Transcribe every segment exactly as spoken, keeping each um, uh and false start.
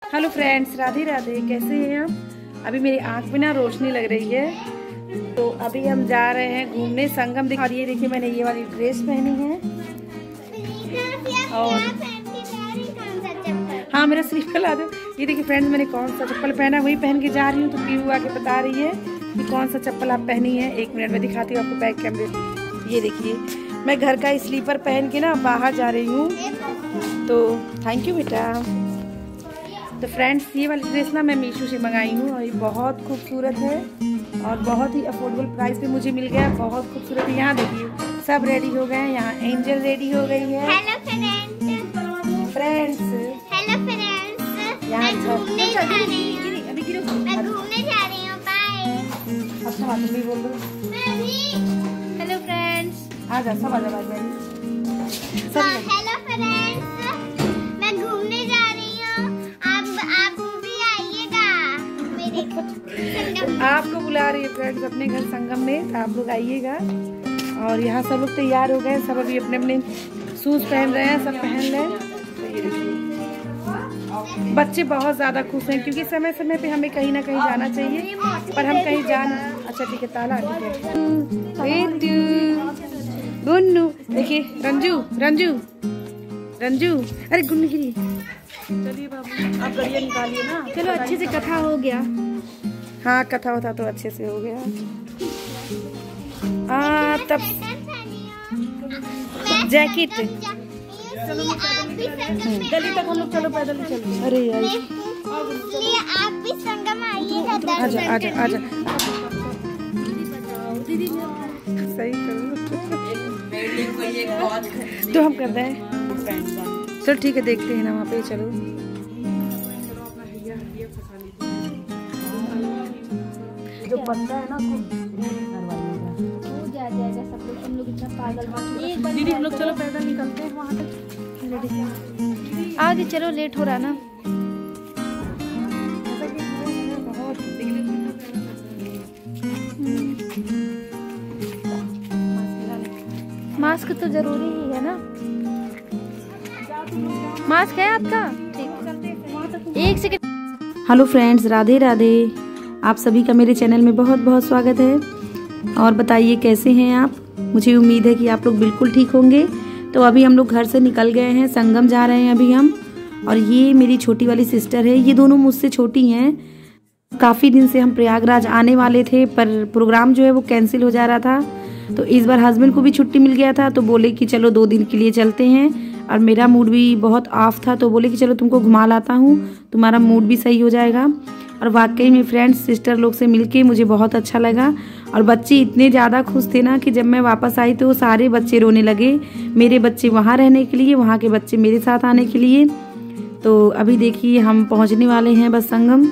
Hello friends, Radhe Radhe. कैसे हैं आप? अभी मेरी आंख में ना रोशनी लग रही है, तो अभी हम जा रहे हैं घूमने संगम। और ये देखिए मैंने ये वाली ड्रेस पहनी है और हाँ मेरा स्लीपर ला दो। ये देखिए फ्रेंड्स मैंने कौन सा चप्पल पहना वही पहन के जा रही हूँ। तो पीयू आके बता रही है कि कौन सा चप्पल आप पहनी है। एक मिनट में दिखाती हूँ आपको बैक कैमरे। ये देखिए मैं घर का स्लीपर पहन के ना बाहर जा रही हूँ। तो थैंक यू बेटा। तो फ्रेंड्स ये वाली ड्रेस ना मैं मीशो से मंगाई हूँ और ये बहुत खूबसूरत है और बहुत ही अफोर्डेबल प्राइस पे मुझे मिल गया। बहुत खूबसूरत है। यहाँ देखिए सब रेडी हो गए हैं। यहाँ एंजल रेडी हो गई है। Hello friends friends hello friends यहाँ मैं घूमने जा रही हूँ। अभी गिरो मैं घूमने जा रही हूँ। बाय। अच्छा तुम भी बोल दो। मैं भी। हेलो फ्रेंड्स आ जा सब आ जा बाय। हेलो फ्रेंड्स मैं घूमने जा रही हूँ। आप आप भी आइएगा मेरे संगम। आपको बुला रही है फ्रेंड्स अपने घर संगम में, तो आप लोग आइएगा। और यहाँ सब लोग तैयार हो गए। सब अभी अपने अपने शूज पहन रहे हैं। सब पहन रहे हैं। तो ये देखिए बच्चे बहुत ज्यादा खुश हैं क्योंकि समय समय पे हमें कहीं ना कहीं जाना चाहिए, पर हम कहीं जाना। अच्छा ठीक है ताला ठीक है। गुन्नू देखिए रंजू रंजू रंजू अरे गुन्नू गिरी। चलिए बाबू आप गड़िया निकालिए ना। चलो अच्छे से कथा हो गया। हाँ कथा होता तो अच्छे से हो गया। आ, तब जैकेट गली तक हम लोग चलो पैदल ही चलो। अरे यार आप भी संगम आइएगा। आजा आजा आजा सही करो। तो हम कर रहे हैं। चलो ठीक है देखते हैं ना वहाँ पे। चलो जो बंदा है ना दीदी हम लोग चलो पैदल निकलते हैं वहाँ तक। आगे चलो लेट हो रहा ना। मास्क तो जरूरी ही है ना। मास्क है आपका? ठीक। एक second. Hello friends, Radhe Radhe. आप सभी का मेरे चैनल में बहुत बहुत स्वागत है। और बताइए कैसे हैं आप? मुझे उम्मीद है कि आप लोग बिल्कुल ठीक होंगे। तो अभी हम लोग घर से निकल गए हैं, संगम जा रहे हैं अभी हम। और ये मेरी छोटी वाली सिस्टर है। ये दोनों मुझसे छोटी हैं। काफ़ी दिन से हम प्रयागराज आने वाले थे, पर प्रोग्राम जो है वो कैंसिल हो जा रहा था। तो इस बार हस्बैंड को भी छुट्टी मिल गया था, तो बोले कि चलो दो दिन के लिए चलते हैं। और मेरा मूड भी बहुत ऑफ था, तो बोले कि चलो तुमको घुमा लाता हूँ, तुम्हारा मूड भी सही हो जाएगा। और वाकई में फ्रेंड्स सिस्टर लोग से मिलके मुझे बहुत अच्छा लगा। और बच्चे इतने ज़्यादा खुश थे ना कि जब मैं वापस आई तो सारे बच्चे रोने लगे। मेरे बच्चे वहाँ रहने के लिए, वहाँ के बच्चे मेरे साथ आने के लिए। तो अभी देखिए हम पहुँचने वाले हैं बस संगम।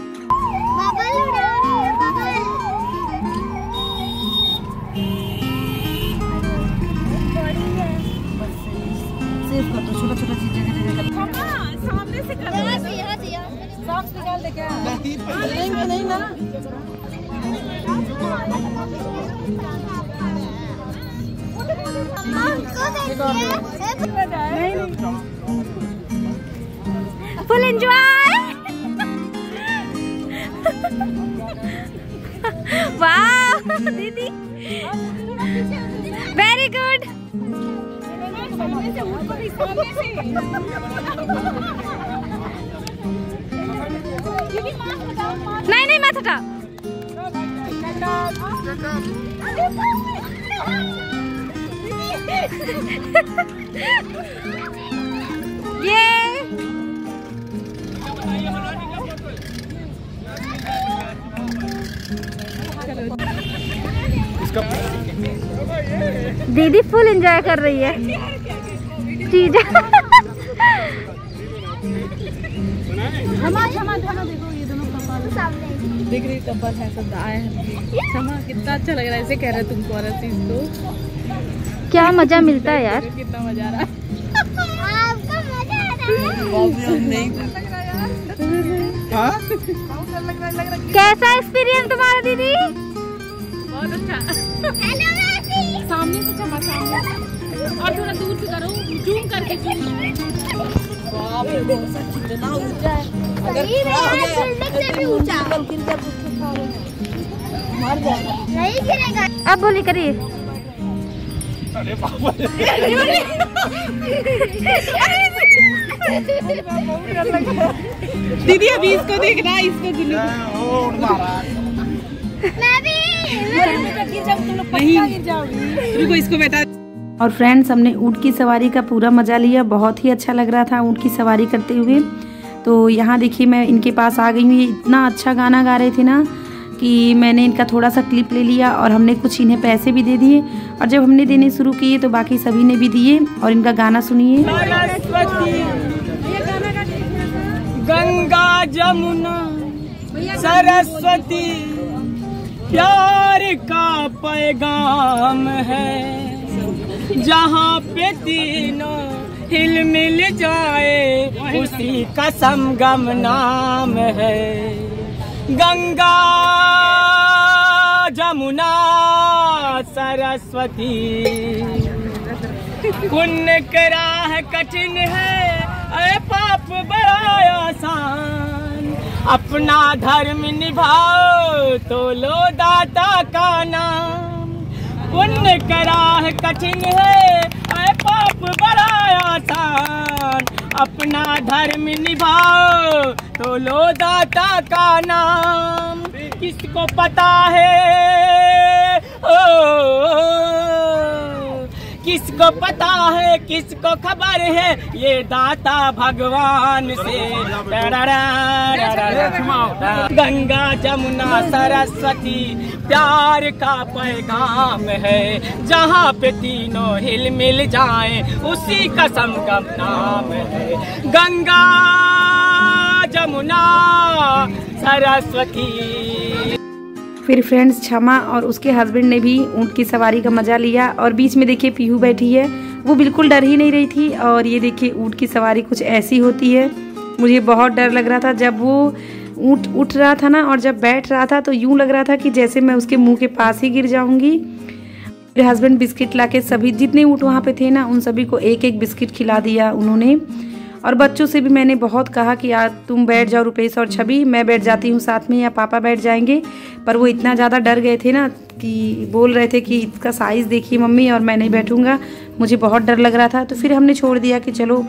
छोटा छोटा चीज जगह जगह सामने से कर सांप निकाल दे क्या? लेंगे नहीं ना। Full enjoy. वाह दीदी वेरी गुड। नहीं नहीं मत हटा। ये दीदी फुल एंजॉय कर रही है चीज। क्षमा क्षमा क्षमा देखो ये दोनों कपल देख रही कपल है सब आए हैं। क्षमा कितना अच्छा लग रहा है। ऐसे कह रहे तुमको और चीज तो क्या मजा मिलता है यार। कितना मजा आ रहा है। आपको मजा आ रहा है? नहीं कैसा एक्सपीरियंस तुम्हारा दीदी? बहुत अच्छा। Hello Messi. सामने से क्षमा सामने और थोड़ा दूर से करो, जूम करके जूम। बाप रे बहुत कितना ऊंचा है। नहीं गिरेगा। अब बोली करिए। दीदी अभी इसको देखना, इसको मैं भी नहीं, इसको बैठा। और फ्रेंड्स, हमने ऊँट की सवारी का पूरा मज़ा लिया। बहुत ही अच्छा लग रहा था ऊँट की सवारी करते हुए। तो यहाँ देखिए मैं इनके पास आ गई हूँ। ये इतना अच्छा गाना गा रहे थे ना कि मैंने इनका थोड़ा सा क्लिप ले लिया और हमने कुछ इन्हें पैसे भी दे दिए। और जब हमने देने शुरू किए तो बाकी सभी ने भी दिए। और इनका गाना सुनिए। गंगा जमुना सरस्वती प्यार का पैगाम है, जहाँ पे तीनों हिल मिल जाए उसी का संगम नाम है। गंगा जमुना सरस्वती, पुण्य का राह कठिन है, अरे पाप बड़ा आसान। अपना धर्म निभाओ तो लो दाता का नाम। पुण्य का राह कठिन है, अरे पाप बड़ा आसान। अपना धर्म निभाओ तो लो दाता का नाम। किसको पता है ओ किसको पता है, किसको खबर है, ये दाता भगवान से। गंगा जमुना सरस्वती प्यार का पैगाम है, जहाँ पे तीनों हिल मिल जाएं उसी का संगम नाम है। गंगा जमुना सरस्वती। फिर फ्रेंड्स, क्षमा और उसके हस्बैंड ने भी ऊँट की सवारी का मज़ा लिया। और बीच में देखिए पीहू बैठी है, वो बिल्कुल डर ही नहीं रही थी। और ये देखिए ऊँट की सवारी कुछ ऐसी होती है। मुझे बहुत डर लग रहा था जब वो ऊँट उठ रहा था ना, और जब बैठ रहा था तो यूँ लग रहा था कि जैसे मैं उसके मुंह के पास ही गिर जाऊँगी। मेरे हस्बैंड बिस्किट ला के सभी जितने ऊँट वहाँ पे थे ना, उन सभी को एक एक बिस्किट खिला दिया उन्होंने। और बच्चों से भी मैंने बहुत कहा कि यार तुम बैठ जाओ, रुपेश और छवि, मैं बैठ जाती हूँ साथ में, या पापा बैठ जाएंगे। पर वो इतना ज़्यादा डर गए थे ना कि बोल रहे थे कि इसका साइज़ देखिए मम्मी, और मैं नहीं बैठूँगा, मुझे बहुत डर लग रहा था। तो फिर हमने छोड़ दिया कि चलो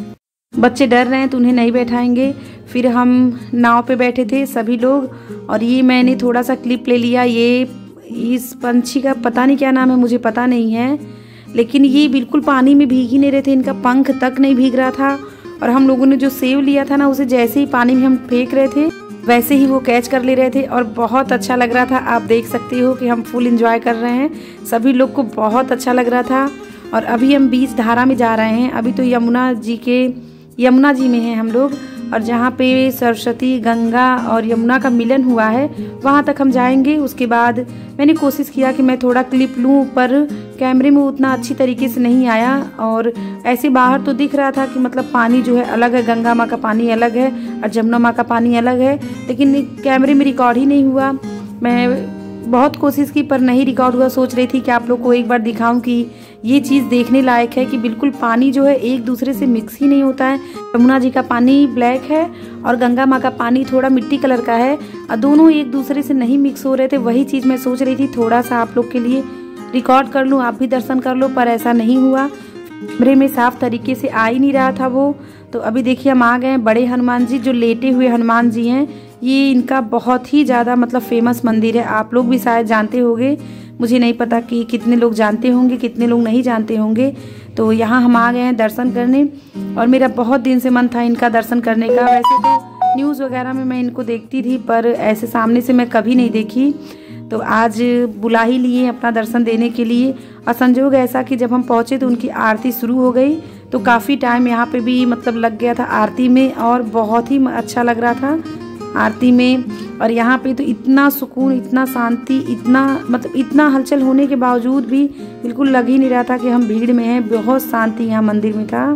बच्चे डर रहे हैं तो उन्हें नहीं बैठाएंगे। फिर हम नाव पे बैठे थे सभी लोग। और ये मैंने थोड़ा सा क्लिप ले लिया। ये इस पंछी का पता नहीं क्या नाम है, मुझे पता नहीं है, लेकिन ये बिल्कुल पानी में भीग ही नहीं रहे थे, इनका पंख तक नहीं भीग रहा था। और हम लोगों ने जो सेव लिया था ना, उसे जैसे ही पानी में हम फेंक रहे थे वैसे ही वो कैच कर ले रहे थे। और बहुत अच्छा लग रहा था। आप देख सकते हो कि हम फुल एंजॉय कर रहे हैं, सभी लोग को बहुत अच्छा लग रहा था। और अभी हम बीच धारा में जा रहे हैं। अभी तो यमुना जी के यमुना जी में हैं हम लोग, और जहाँ पे सरस्वती, गंगा और यमुना का मिलन हुआ है वहाँ तक हम जाएंगे। उसके बाद मैंने कोशिश किया कि मैं थोड़ा क्लिप लूँ, पर कैमरे में उतना अच्छी तरीके से नहीं आया। और ऐसे बाहर तो दिख रहा था कि मतलब पानी जो है अलग है, गंगा माँ का पानी अलग है और जमुना माँ का पानी अलग है, लेकिन कैमरे में रिकॉर्ड ही नहीं हुआ। मैं बहुत कोशिश की पर नहीं रिकॉर्ड हुआ। सोच रही थी कि आप लोग को एक बार दिखाऊं कि ये चीज़ देखने लायक है कि बिल्कुल पानी जो है एक दूसरे से मिक्स ही नहीं होता है। यमुना जी का पानी ब्लैक है और गंगा माँ का पानी थोड़ा मिट्टी कलर का है, और दोनों एक दूसरे से नहीं मिक्स हो रहे थे। वही चीज़ मैं सोच रही थी थोड़ा सा आप लोग के लिए रिकॉर्ड कर लूँ, आप भी दर्शन कर लो, पर ऐसा नहीं हुआ। कैमरे में साफ तरीके से आ ही नहीं रहा था वो। तो अभी देखिए हम आ गए हैं बड़े हनुमान जी, जो लेटे हुए हनुमान जी हैं। ये इनका बहुत ही ज़्यादा मतलब फेमस मंदिर है, आप लोग भी शायद जानते होंगे। मुझे नहीं पता कि कितने लोग जानते होंगे, कितने लोग नहीं जानते होंगे। तो यहाँ हम आ गए हैं दर्शन करने, और मेरा बहुत दिन से मन था इनका दर्शन करने का। वैसे तो न्यूज़ वगैरह में मैं इनको देखती थी, पर ऐसे सामने से मैं कभी नहीं देखी। तो आज बुला ही लिए अपना दर्शन देने के लिए। और संजोग ऐसा कि जब हम पहुँचे तो उनकी आरती शुरू हो गई, तो काफ़ी टाइम यहाँ पे भी मतलब लग गया था आरती में, और बहुत ही अच्छा लग रहा था आरती में। और यहाँ पे तो इतना सुकून, इतना शांति, इतना मतलब इतना हलचल होने के बावजूद भी बिल्कुल लग ही नहीं रहा था कि हम भीड़ में हैं। बहुत शांति यहाँ मंदिर में था।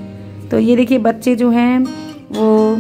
तो ये देखिए बच्चे जो हैं वो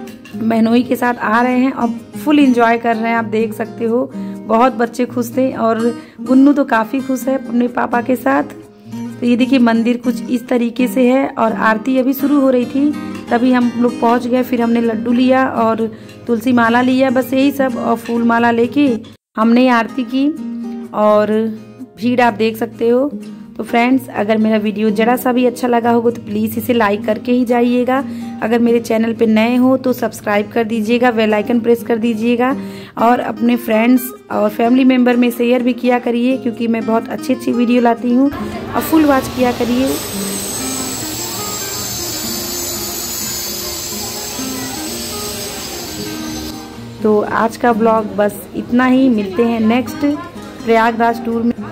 बहनोई के साथ आ रहे हैं और फुल एंजॉय कर रहे हैं, आप देख सकते हो। बहुत बच्चे खुश थे, और गुन्नू तो काफ़ी खुश है अपने पापा के साथ। तो ये देखिए मंदिर कुछ इस तरीके से है, और आरती अभी शुरू हो रही थी। तभी हम लोग पहुंच गए। फिर हमने लड्डू लिया और तुलसी माला लिया, बस यही सब, और फूल माला लेके हमने आरती की और भीड़ आप देख सकते हो। तो फ्रेंड्स, अगर मेरा वीडियो जरा सा भी अच्छा लगा होगा तो प्लीज़ इसे लाइक करके ही जाइएगा। अगर मेरे चैनल पे नए हो तो सब्सक्राइब कर दीजिएगा, बेल आइकन प्रेस कर दीजिएगा और अपने फ्रेंड्स और फैमिली मेम्बर में शेयर भी किया करिए, क्योंकि मैं बहुत अच्छी अच्छी वीडियो लाती हूँ, और फुल वॉच किया करिए। तो आज का ब्लॉग बस इतना ही, मिलते हैं नेक्स्ट प्रयागराज टूर में।